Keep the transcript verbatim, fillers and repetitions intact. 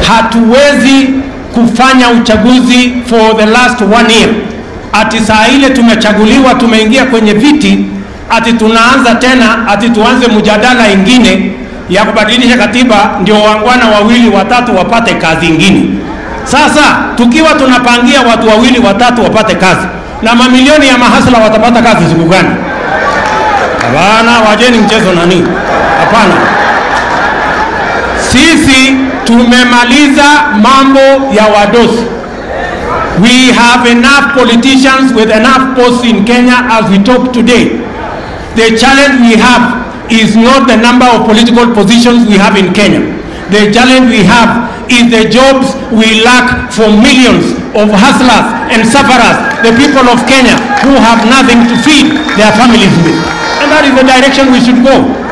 hatuwezi kufanya uchaguzi for the last one year. Ati saa ile tumechaguliwa, tumeingia kwenye viti, ati tunaanza tena, ati tuanze mjadala ingine ya kubadilisha katiba ndio wangwana wawili watatu wapate kazi ingine. Sasa tukiwa tunapangia watu wawili watatu wapate kazi, na mamilioni ya mahasla watapata kazi siku gani? Hapana, wajeni mchezo nani? Hapana. Sisi tumemaliza mambo ya wadosi. We have enough politicians with enough posts in Kenya as we talk today. The challenge we have is not the number of political positions we have in Kenya. The challenge we have is the jobs we lack for millions of hustlers and sufferers, the people of Kenya who have nothing to feed their families with. And that is the direction we should go.